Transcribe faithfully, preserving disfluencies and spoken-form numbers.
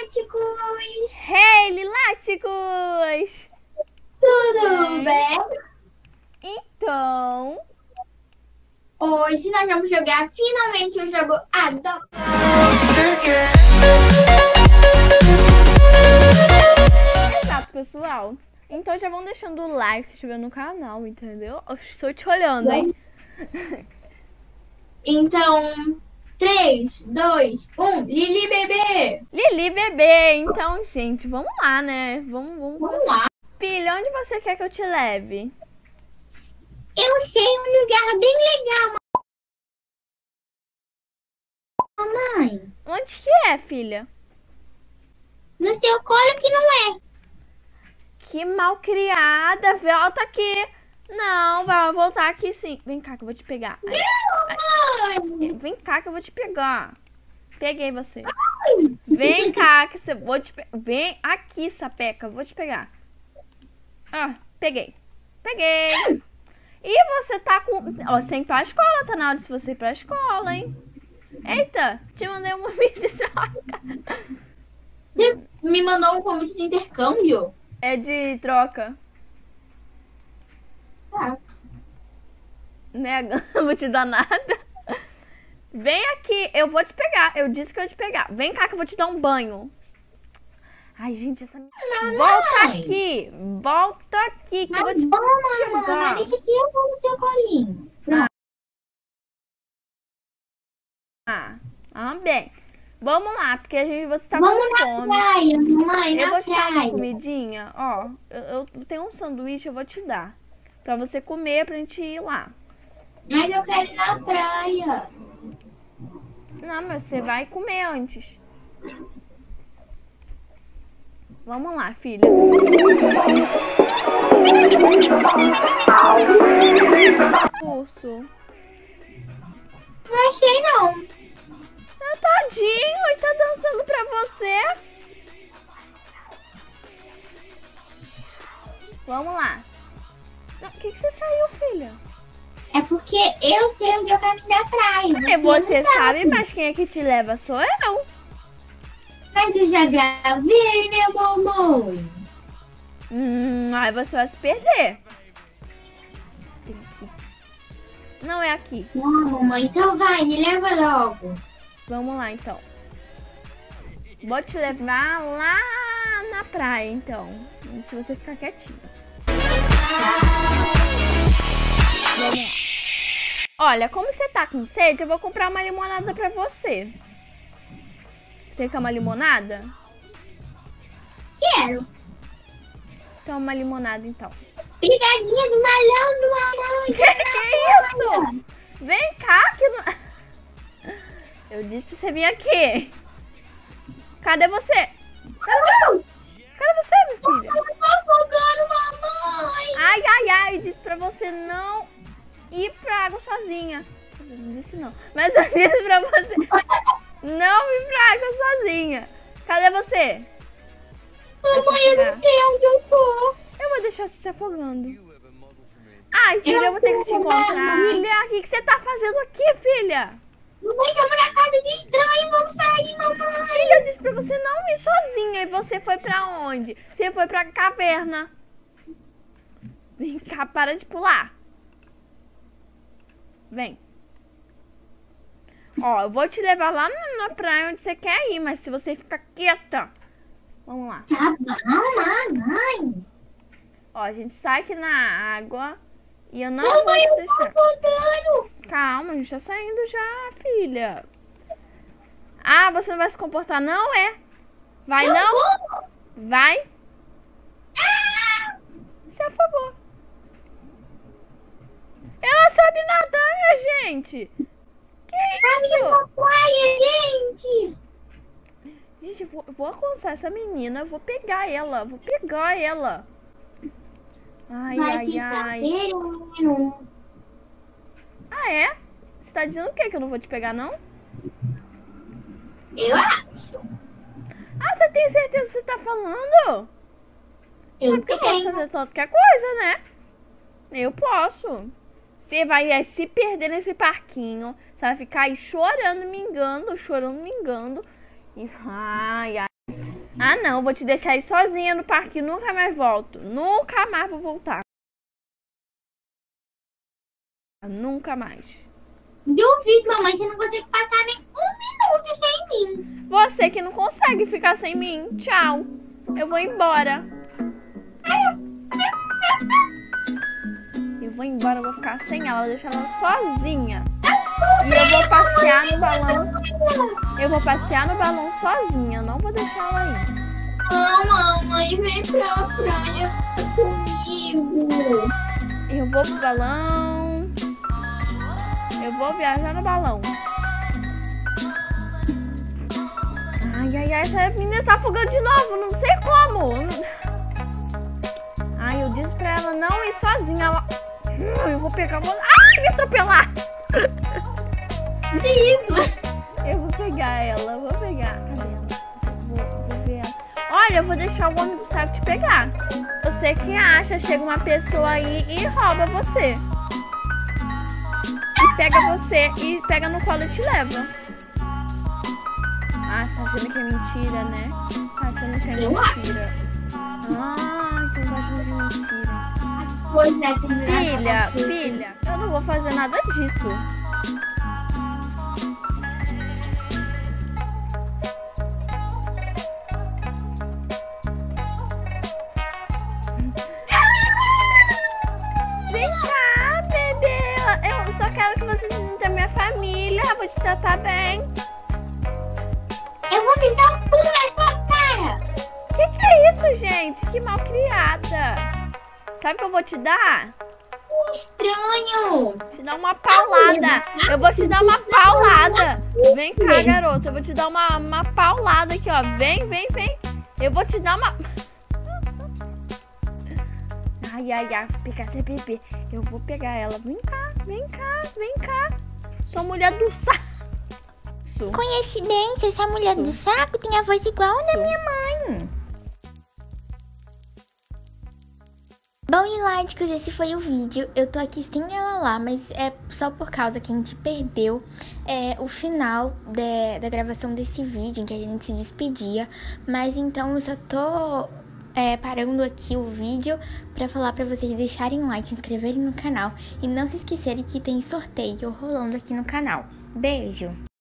Liláticos! Hey, Liláticos! Tudo bem? Então, Hoje nós vamos jogar finalmente o jogo Adopt. exato, pessoal. Então já vão deixando o like se estiver no canal, entendeu? Eu estou te olhando, hein? Então, três, dois, um, Lili bebê! Lili bebê, então, gente, vamos lá, né? Vamos, vamos, Vamos lá. Filha, onde você quer que eu te leve? Eu sei um lugar bem legal, mamãe. Onde que é, filha? No seu colo que não é. Que malcriada, volta aqui. Não, vai voltar aqui sim. Vem cá que eu vou te pegar. Ai, Não, mãe. vem cá que eu vou te pegar. Peguei você. Vem cá que você vou te pe... Vem aqui, sapeca, vou te pegar. Ah, peguei. Peguei. E você tá com... Ó, você tem que ir pra escola, tá na hora de você ir pra escola, hein? Eita, te mandei um vídeo de troca. Você me mandou um convite de intercâmbio? É de troca. Tá. Nega, não vou te dar nada. Vem aqui, eu vou te pegar. Eu disse que eu ia te pegar. Vem cá que eu vou te dar um banho. Ai, gente, essa... Mamãe. Volta aqui. Volta aqui que eu vou Tá te bom, pegar. mamãe. Deixa que eu vou no seu colinho. Pronto. Ah, ah, bem. Vamos lá, porque a gente, você tá Vamos com na fome. praia, mamãe, Eu na vou te dar uma praia. comidinha. Ó, eu, eu tenho um sanduíche, eu vou te dar. Pra você comer, pra gente ir lá. Mas eu quero ir na praia. Não, mas você vai comer antes. Vamos lá, filha. Urso. Não achei, não. Ah, tadinho, ele tá dançando pra você. Vamos lá. O que, que você saiu, filha? É porque eu sei onde é o caminho da praia. É, você não sabe, mas quem é que te leva sou eu. Mas eu já gravei, né, mamãe? Hum, aí você vai se perder. Tem aqui. Não é aqui. Não, mamãe. Então vai, me leva logo. Vamos lá, então. Vou te levar lá na praia, então. Se você ficar quietinho. Vamos lá. Olha, como você tá com sede, eu vou comprar uma limonada pra você. Você quer uma limonada? Quero. Então, uma limonada, então. Brigadinha do malandro, mamãe. Que, que isso? Vem cá que não... Eu disse pra você vir aqui. Cadê você? Cadê você? Cadê você, minha filha? Eu tô afogando, mamãe. Ai, ai, ai. Eu disse pra você não ir pra água sozinha. Eu não disse não. Mas eu disse pra você não ir pra água sozinha. Cadê você? Mamãe, eu não sei onde eu tô. Eu vou deixar você se afogando. Ai, filha, eu vou ter que te encontrar. Filha, o que, que você tá fazendo aqui, filha? Mamãe, estamos na casa de estranho. Vamos sair, mamãe. Filha, eu disse pra você não ir sozinha. E você foi pra onde? Você foi pra caverna. Vem cá, para de pular. Vem. Ó, eu vou te levar lá na praia onde você quer ir. Mas se você ficar quieta... Vamos lá. Tá bom, mamãe. Ó, a gente sai aqui na água. E eu não Mamãe, vou te eu tô deixar. afogando. Calma, a gente tá saindo já, filha. Ah, você não vai se comportar, não, é? Vai, Eu não? vou. Vai. Se afogou. Ela sabe nadar, minha gente. Que Caminho isso? da praia, gente. Gente, eu vou, eu vou alcançar essa menina. Eu vou pegar ela. Vou pegar ela. Ai, Vai ai, ficar ai. perto. Ah, é? Você tá dizendo o quê? Que eu não vou te pegar, não? Eu acho. Ah, você tem certeza que você tá falando? Eu Sabe que eu posso tenho. fazer qualquer coisa, né? Eu posso. Você vai é, se perder nesse parquinho. Você vai ficar aí chorando, me engano, chorando, me engano. E ai, ai. Ah, não, vou te deixar aí sozinha no parque e nunca mais volto. Nunca mais vou voltar. Nunca mais. Duvido, mamãe, você não consegue passar nem um minuto sem mim. Você que não consegue ficar sem mim. Tchau. Eu vou embora. Eu vou embora, eu vou ficar sem ela, vou deixar ela sozinha. E eu vou passear no balão. Eu vou passear no balão sozinha, eu não vou deixar ela aí. Não, mamãe, vem pra praia comigo. Eu vou pro balão. Eu vou viajar no balão. Ai, ai, ai, essa menina tá afogando de novo, não sei como. Ai, eu disse pra ela não ir sozinha. Ela... Eu vou pegar uma... Ai, me atropelar. Que isso? Eu vou pegar ela, vou pegar. Cadê ela? Vou, vou ver ela. Olha, eu vou deixar o homem do saco te pegar. Você que acha, chega uma pessoa aí e rouba você. E pega você, e pega no colo e te leva. Ah, você tá achando que é mentira, né? Tá achando que é mentira. Ah, então tá achando que é mentira. Pois é, Filha, filha, eu não vou fazer nada disso. Vem cá, bebê. Eu só quero que você se sinta minha família. Eu vou te tratar bem. Eu vou sentar um pum na sua cara. Que que é isso, gente? Que malcriada. Sabe o que eu vou te dar? Estranho. Te dar uma paulada. Eu vou te dar uma paulada. Vem cá, garota. Eu vou te dar uma, uma paulada aqui, ó. Vem, vem, vem. Eu vou te dar uma... Ai, ai, ai. Pica C P P. Eu vou pegar ela. Vem cá, vem cá, vem cá. Sou mulher do saco. Coincidência, essa mulher do saco tem a voz igual a da minha mãe. Bom, e Láticos, esse foi o vídeo. Eu tô aqui sem ela lá, mas é só por causa que a gente perdeu é, o final de, da gravação desse vídeo, em que a gente se despedia. Mas então eu só tô é, parando aqui o vídeo pra falar pra vocês deixarem like, se inscreverem no canal. E não se esquecerem que tem sorteio rolando aqui no canal. Beijo!